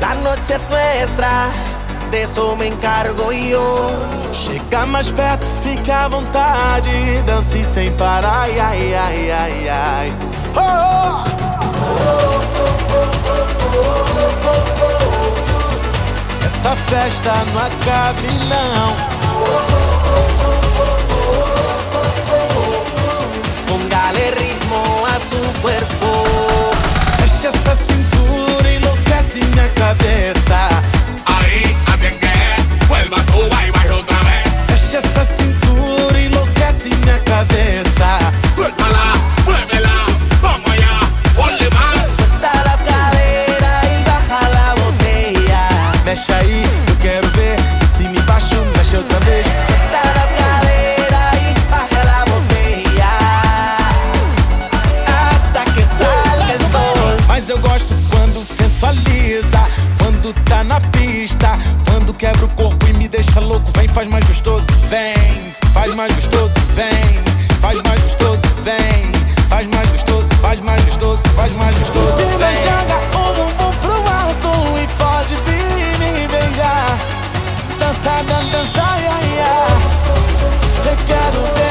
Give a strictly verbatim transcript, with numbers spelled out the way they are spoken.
La noche es nuestra, de eso me encargo yo. Chega mais perto, fica à vontade, dance sem parar, ai, ai, ai, ai, ai. Oh, oh. Essa festa não acabe não. Póngale ritmo a su cuerpo. Mexe essa cintura, enlouquece minha cabeça. Ahí, así que vuelva, suba y baila otra vez. Mexe essa cintura, enlouquece minha cabeça. Suéltala, muévela, vamos allá, ponle más. Suelta la cadera y baja la botella. Mexe aí, eu quero ver. De cima e baixo, mexe outra vez. Suelta la cadera y baja la botella. Hasta que salga el sol. Mas eu gosto quando sensualiza, quando tá na pista, quando quebra o corpo e me deixa louco. Vem, faz mais gostoso, vem. Faz mais gostoso, vem. Faz mais gostoso, vem. Faz mais gostoso, faz mais gostoso, faz mais gostoso, vem. Menina, joga o bumbum pro alto e pode vir me beijar. Dança, dança, dança, ia, ia. Eu quero ver.